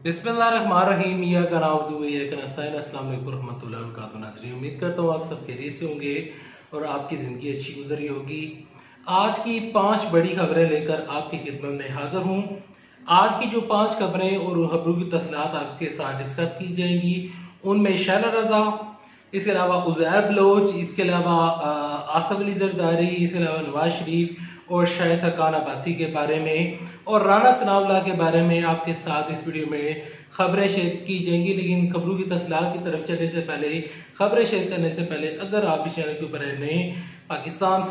बिस्मिल्लाहिर्रहमानिर्रहीम। या का नाउदु या का नस्ताईन। अस्सलाम वालेकुम रहमतुल्लाहि व बरकातुहू। नाज़रीन, उम्मीद करता हूँ आप सब खैरियत से होंगे और आपकी ज़िंदगी अच्छी गुजरी होगी। आज की 5 बड़ी खबरें लेकर आपकी खिदमत में हाजिर हूँ। आज की जो 5 खबरें और खबरों की तफसीलात आपके साथ डिस्कस की जाएंगी, उनमें शैला रजा, इसके अलावा उज़ैर बलोच, इसके अलावा आसिफ अली जरदारी, इसके अलावा नवाज शरीफ और शाहिद खान अब्बासी के बारे में और राना सनाउल्लाह के बारे में आपके साथ इस वीडियो में खबरें शेयर की जाएंगी। लेकिन खबरों की तफसीलात की तरफ चलने से पहले, खबरें शेयर करने से पहले, अगर आप इस चैनल के ऊपर नए पाकिस्तान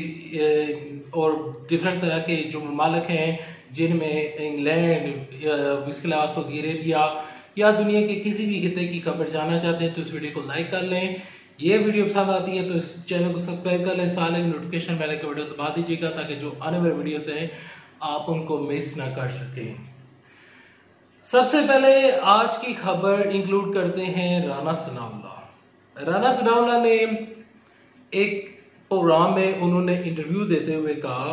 से और डिफरेंट तरह के जो ममालिक हैं जिनमें इंग्लैंड, इसके अलावा सऊदी अरेबिया या दुनिया के किसी भी खिते की खबर जानना चाहते हैं तो इस वीडियो को लाइक कर लें। ये वीडियो पसंद आती है तो इस चैनल को सब्सक्राइब कर लें, साथ ही नोटिफिकेशन बेल के वीडियो दबा दीजिएगा ताकि जो आने वाले वीडियोस हैं आप उनको मिस ना कर सकें। सबसे पहले आज की खबर इंक्लूड करते हैं राना सनाउल्लाह। राना सनाउल्लाह ने एक प्रोग्राम में उन्होंने इंटरव्यू देते हुए कहा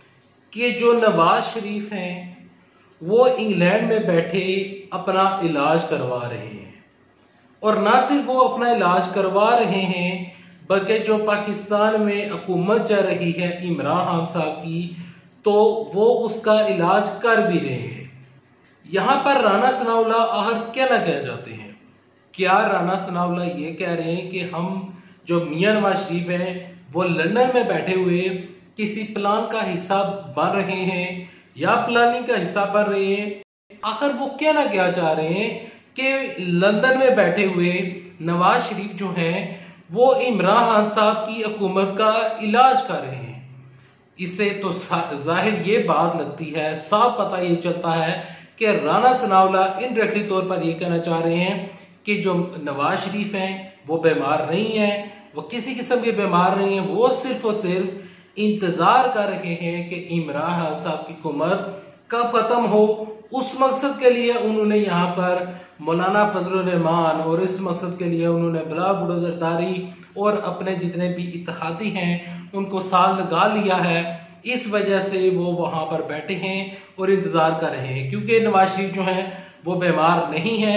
कि जो नवाज शरीफ हैं वो इंग्लैंड में बैठे अपना इलाज करवा रहे हैं, और ना सिर्फ वो अपना इलाज करवा रहे हैं बल्कि जो पाकिस्तान में हुकूमत चल रही है इमरान खान साहब की, तो वो उसका इलाज कर भी रहे हैं। यहां पर राना सनाउल्लाह आखिर क्या ना कह जाते हैं? क्या राना सनाउल्लाह ये कह रहे हैं कि हम जो मियां नवाज शरीफ हैं वो लंदन में बैठे हुए किसी प्लान का हिस्सा बन रहे हैं या प्लानिंग का हिस्सा बन रहे हैं? आखिर वो क्या ना क्या चाह रहे हैं कि लंदन में बैठे हुए नवाज शरीफ जो हैं वो इमरान खान साहब की हुकूमत का इलाज कर रहे हैं? इससे तो जाहिर ये बात लगती है, साफ पता ये चलता है कि राना सनाउल्लाह इनडायरेक्टली तौर पर ये कहना चाह रहे हैं कि जो नवाज शरीफ हैं वो बीमार नहीं है, वो किसी किस्म के बीमार नहीं है, वो सिर्फ और सिर्फ इंतजार कर रहे हैं कि इमरान खान साहब की हुकूमत कब खत्म हो। उस मकसद के लिए उन्होंने यहाँ पर मौलाना फजलुर रहमान और इस मकसद के लिए उन्होंने बिलावल भुट्टो जरदारी और अपने जितने भी इत्तेहादी हैं उनको साथ लगा लिया है। इस वजह से वो वहां पर बैठे हैं और इंतजार कर रहे हैं, क्योंकि नवाज शरीफ जो हैं वो बीमार नहीं है।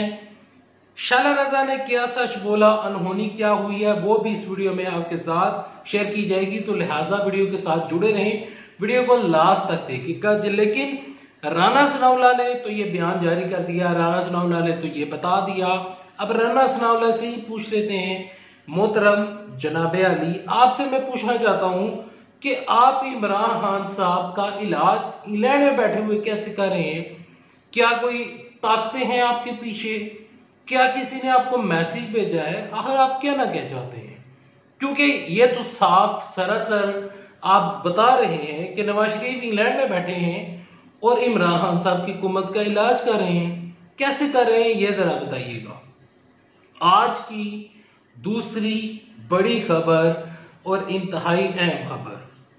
शैला रजा ने क्या सच बोला, अनहोनी क्या हुई है, वो भी इस वीडियो में आपके साथ शेयर की जाएगी, तो लिहाजा वीडियो के साथ जुड़े रहें, वीडियो को लास्ट तक देखिएगा। लेकिन राना सनाउल्लाह ने तो ये बयान जारी कर दिया, राना सनाउल्लाह ने तो ये बता दिया। अब राना सनाउल्लाह से ही पूछ लेते हैं, मोहतरम जनाबे अली, आपसे मैं पूछना चाहता हूं कि आप इमरान खान साहब का इलाज इंग्लैंड में बैठे हुए कैसे कर रहे हैं? क्या कोई ताकतें हैं आपके पीछे? क्या किसी ने आपको मैसेज भेजा है? आखिर आप क्या ना कह चाहते हैं? क्योंकि ये तो साफ सरासर आप बता रहे हैं कि नवाज शरीफ इंग्लैंड में बैठे हैं और इमरान खान साहब की हुकूमत का इलाज कर रहे हैं। कैसे कर रहे हैं ये जरा बताइएगा। आज की दूसरी बड़ी खबर और इंतहाई अहम खबर,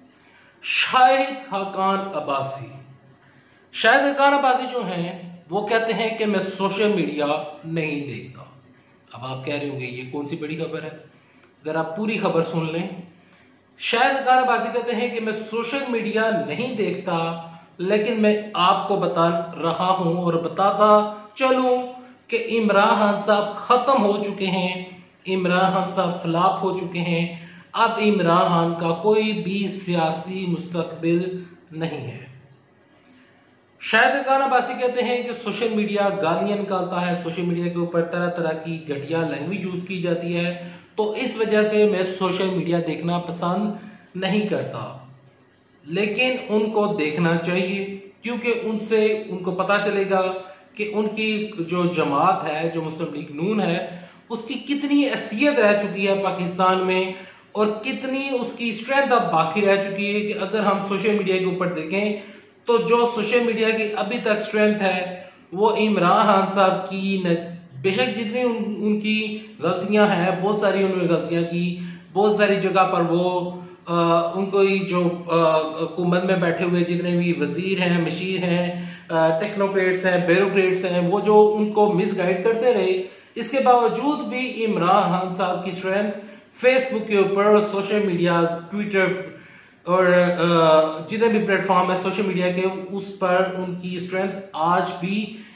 शाहिद खान अब्बासी। शाहिद खान अब्बासी जो हैं वो कहते हैं कि मैं सोशल मीडिया नहीं देखता। अब आप कह रहे होंगे ये कौन सी बड़ी खबर है, जरा पूरी खबर सुन लें। शाहिद खान अब्बासी कहते हैं कि मैं सोशल मीडिया नहीं देखता, लेकिन मैं आपको बता रहा हूं और बताता चलूं कि इमरान खान साहब खत्म हो चुके हैं, इमरान खान साहब फ्लॉप हो चुके हैं। अब इमरान खान का कोई भी सियासी मुस्तकबिल नहीं है। शाहिद खान अब्बासी कहते हैं कि सोशल मीडिया गालियां निकालता है, सोशल मीडिया के ऊपर तरह तरह की घटिया लैंग्वेज यूज की जाती है, तो इस वजह से मैं सोशल मीडिया देखना पसंद नहीं करता। लेकिन उनको देखना चाहिए, क्योंकि उनसे उनको पता चलेगा कि उनकी जो जमात है, जो मुस्लिम लीग नून है, उसकी कितनी हैसियत रह चुकी है पाकिस्तान में और कितनी उसकी स्ट्रेंथ अब बाकी रह चुकी है। कि अगर हम सोशल मीडिया के ऊपर देखें तो जो सोशल मीडिया की अभी तक स्ट्रेंथ है वो इमरान खान साहब की, बेशक जितनी उनकी गलतियां हैं, बहुत सारी उन्होंने गलतियां की, बहुत सारी जगह पर वो उनको जो हुकूमत में बैठे हुए जितने भी वजीर हैं, मशीर हैं, टेक्नोक्रेट्स हैं, ब्यूरोक्रेट्स हैं, वो जो उनको मिसगाइड करते रहे, इसके बावजूद भी इमरान खान साहब की स्ट्रेंथ फेसबुक के ऊपर और सोशल मीडिया, ट्विटर और जितने भी प्लेटफॉर्म है सोशल मीडिया के, उस पर उनकी स्ट्रेंथ आज भी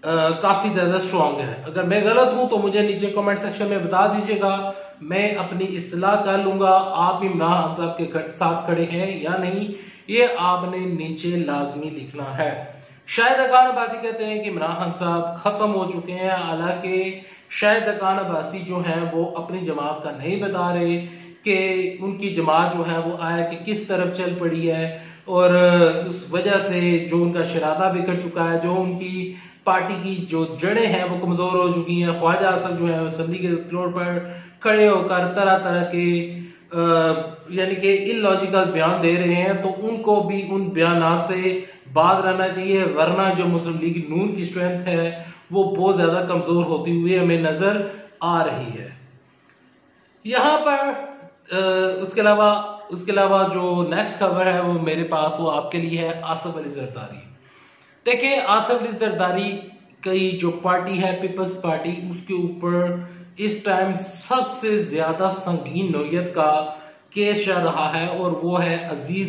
काफी ज्यादा स्ट्रांग है। अगर मैं गलत हूं तो मुझे नीचे कमेंट सेक्शन में बता दीजिएगा, मैं अपनी इस्लाह कर लूंगा। आप इमरान खान साहब के साथ खड़े हैं या नहीं, ये आपने नीचे लाजमी लिखना है। शाहिद हक्कान अब्बासी कहते हैं कि इमरान खान साहब खत्म हो चुके हैं, हालांकि शाहिद हक्कान अब्बासी जो है वो अपनी जमात का नहीं बता रहे कि उनकी जमात जो है वो आया कि किस तरफ चल पड़ी है, और उस वजह से जो उनका शराधा बिखर चुका है, जो उनकी पार्टी की जो जड़ें हैं वो कमजोर हो चुकी हैं। ख्वाजा असद जो है असम्बली के फ्लोर पर खड़े होकर तरह तरह के यानी कि इलॉजिकल बयान दे रहे हैं, तो उनको भी उन बयानात से बात रहना चाहिए, वरना जो मुस्लिम लीग नून की स्ट्रेंथ है वो बहुत ज्यादा कमजोर होती हुई हमें नजर आ रही है। यहाँ पर उसके अलावा जो नेक्स्ट खबर है वो मेरे पास वो आपके लिए है आसिफ अली जरदारी। देखिए, आसिफ अली जरदारी की जो पार्टी है पीपल्स पार्टी, उसके ऊपर इस टाइम सबसे ज्यादा संगीन नोयत का केस चल रहा है, और वो है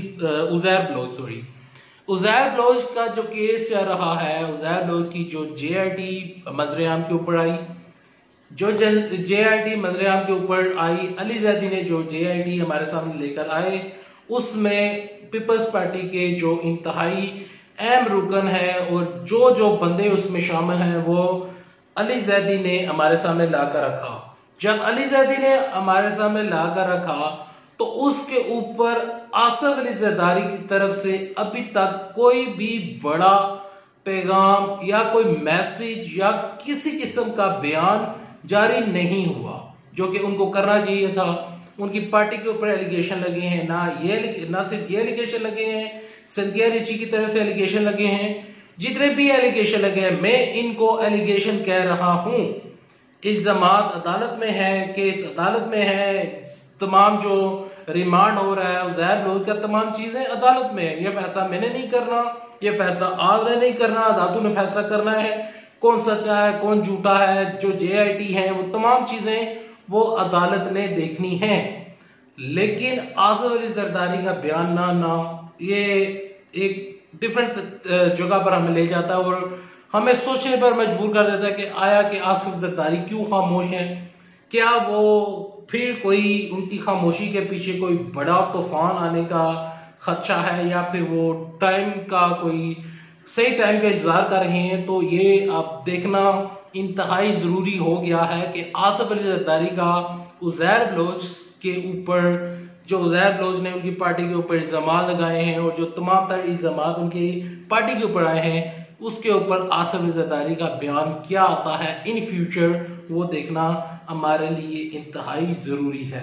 उजैर ब्लोच का जो केस चल रहा है। उजैर ब्लोच की जो JIT मंजरेआम के ऊपर आई, जो JIT मंजरेआम के ऊपर आई, अली जैदी ने जो JIT हमारे सामने लेकर आए, उसमें पीपल्स पार्टी के जो इंतहाई अहम रुकन है और जो जो बंदे उसमें शामिल हैं वो अली जैदी ने हमारे सामने लाकर रखा। जब अली जैदी ने हमारे सामने लाकर रखा तो उसके ऊपर आसिफ अली जरदारी की तरफ से अभी तक कोई भी बड़ा पैगाम या कोई मैसेज या किसी किस्म का बयान जारी नहीं हुआ, जो कि उनको करना चाहिए था। उनकी पार्टी के ऊपर एलिगेशन लगे हैं, ना सिर्फ ये एलिगेशन लगे हैं, संध्या रिची की तरफ से एलिगेशन लगे हैं, जितने भी एलिगेशन लगे हैं मैं इनको एलिगेशन कह रहा हूं। इल्जामात अदालत में है, केस अदालत में है, तमाम जो रिमांड हो रहा है उजैर ब्लोच का, तमाम चीजें अदालत में है। ये फैसला मैंने नहीं करना, ये फैसला आपने नहीं करना, अदालतों ने फैसला करना है कौन सच्चा है कौन झूठा है। जो JIT है वो तमाम चीजें वो अदालत ने देखनी है। लेकिन आसिफ अली जरदारी का बयान ना ये एक डिफरेंट जगह पर हमें ले जाता है और हमें सोचने पर मजबूर कर देता है कि आया कि आसिफ जरदारी क्यों खामोश हैं, क्या वो फिर कोई उनकी खामोशी के पीछे कोई बड़ा तूफान आने का खदशा है, या फिर वो टाइम का कोई सही टाइम का इंतजार कर रहे हैं। तो ये आप देखना इंतहाई जरूरी हो गया है कि आसिफ अली जरदारी का उजैर ब्लोच के ऊपर, जो उजैर ब्लोच ने उनकी पार्टी के ऊपर इल्जाम लगाए हैं और जो तमाम तर इल्जाम उनकी पार्टी के ऊपर आए हैं, उसके ऊपर आसिफ अली जरदारी का बयान क्या आता है इन फ्यूचर, वो देखना हमारे लिए इंतहाई जरूरी है।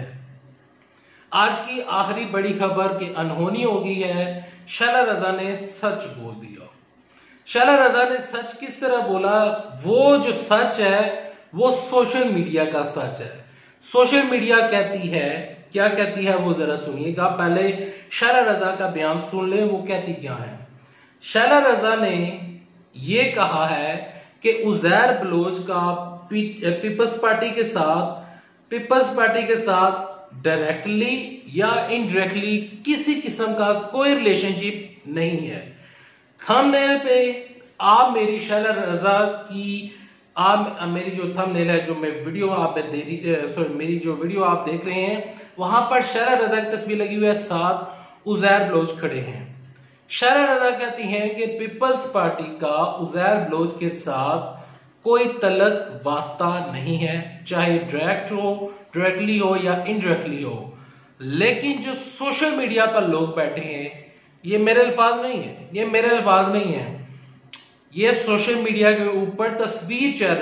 आज की आखिरी बड़ी खबर की अनहोनी हो गई है, शैला रजा ने सच बोल दिया। शैला रजा ने सच किस तरह बोला? वो जो सच है वो सोशल मीडिया का सच है। सोशल मीडिया कहती है, क्या कहती है वो जरा सुनिएगा। पहले शैला रजा का बयान सुन ले, वो कहती क्या है। शैला रजा ने ये कहा है कि उजैर ब्लोच का पीपल्स पार्टी के साथ डायरेक्टली या इनडायरेक्टली किसी किस्म का कोई रिलेशनशिप नहीं है। थंबनेल पे आप मेरी शैला रजा की मेरी जो थंबनेल है, जो मैं वीडियो आप मेरी जो वीडियो आप देख रहे हैं, वहां पर शैला रजा की तस्वीर लगी हुई है, साथ उजैर ब्लोच खड़े हैं। शैला रजा कहती हैं कि पीपल्स पार्टी का उजैर ब्लोच के साथ कोई तलक वास्ता नहीं है, चाहे डायरेक्टली हो या इनडायरेक्टली हो। लेकिन जो सोशल मीडिया पर लोग बैठे हैं, ये मेरे अल्फाज नहीं है, ये सोशल मीडिया के ऊपर तस्वीर चल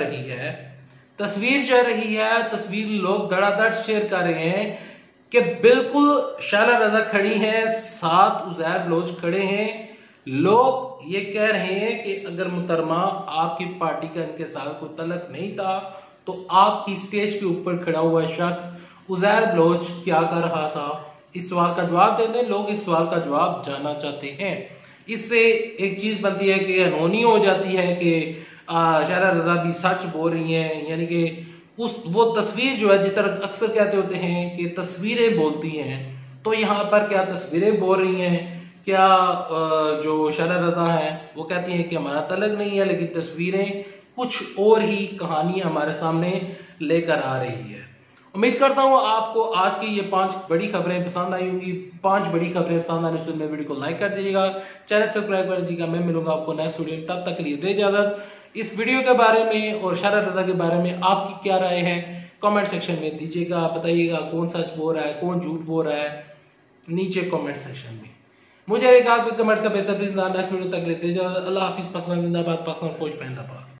रही है, तस्वीर लोग धड़ाधड़ शेयर कर रहे हैं कि बिल्कुल शैला रजा खड़ी हैं, साथ उजैर ब्लोच खड़े हैं। लोग ये कह रहे हैं कि अगर मुहतरमा आपकी पार्टी का इनके साथ कोई तलक नहीं था तो आपकी स्टेज के ऊपर खड़ा हुआ शख्स उजैर ब्लोच क्या कर रहा था? इस सवाल का जवाब देते हैं। लोग इस सवाल का जवाब जानना चाहते हैं। इससे एक चीज बनती है कि अनहोनी हो जाती है कि शैला रजा भी सच बोल रही हैं, यानी कि वो तस्वीर जो है, जिस तरह अक्सर कहते होते हैं कि तस्वीरें बोलती हैं, तो यहाँ पर क्या तस्वीरें बोल रही हैं? क्या जो शैला रजा है वो कहती हैं कि हमारा तलक नहीं है, लेकिन तस्वीरें कुछ और ही कहानी हमारे सामने लेकर आ रही है। उम्मीद करता हूँ आपको आज की ये 5 बड़ी खबरें पसंद आई होंगी। 5 बड़ी खबरें पसंद आने से मेरे वीडियो को लाइक कर दीजिएगा, चैनल सब्सक्राइब कर दीजिएगा। मैं मिलूंगा आपको नेक्स्ट वीडियो में, तब तक के लिए दे इजाजत। इस वीडियो के बारे में और शारा रज़ा के बारे में आपकी क्या राय है कमेंट सेक्शन में दीजिएगा, बताइएगा कौन सच बोल रहा है कौन झूठ बोल रहा है नीचे कमेंट सेक्शन में। मुझे एक आपके कमेंट्स का बेसब्री इंतजार। नेक्स्ट वीडियो तक लेते जाओ। अल्लाह हाफिज। पाकिस्तान जिंदाबाद, पाकिस्तान फौज जिंदाबाद।